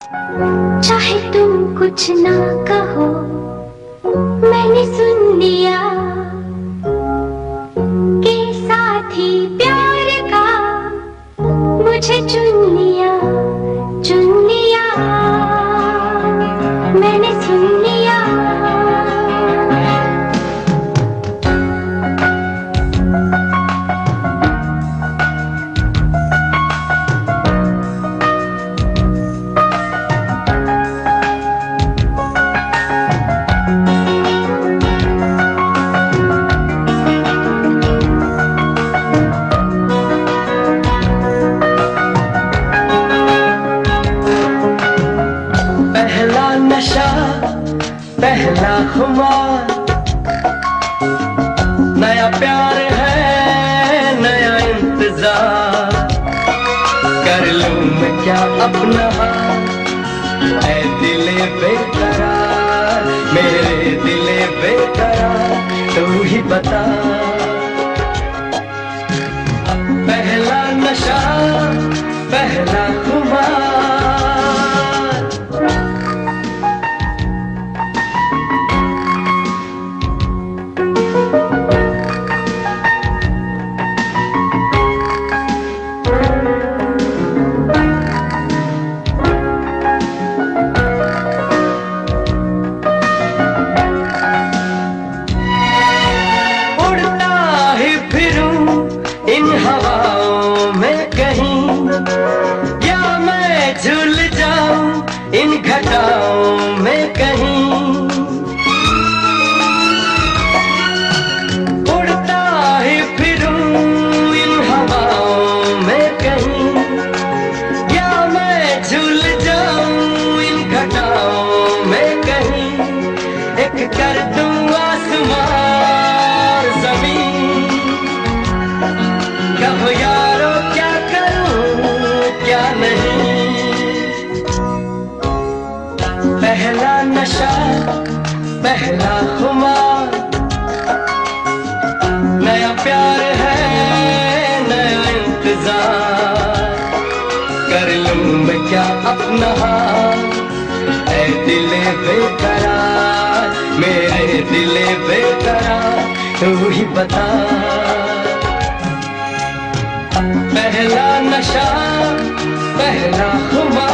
चाहे तुम कुछ ना कहो, मैंने सुन लिया कि साथी प्यार का मुझे चुन लिया, चुन लिया, मैंने सुन लिया। नशा पहला खुमार, नया प्यार है नया इंतजार, कर लूं मैं क्या अपना ऐ दिले बेकरार, मेरे दिले बेकरार, तू ही बता। पहला नशा पहला खुमार, इन हवाओं में कहीं, या मैं झूल जाऊं इन घटाओं में कहीं, उड़ता ही फिरूं इन हवाओं में कहीं, या मैं झूल जाऊं इन घटाओं में कहीं, एक कर दूं आसमान जमीन, कहो यारो क्या करूं क्या नहीं। पहला नशा पहला खुमार, नया प्यार है नया इंतजार, कर लूं मैं क्या अपना ऐ दिले बेकरार, मेरे दिले बेकरार, तू ही बता। पहला नशा पहला खुमार।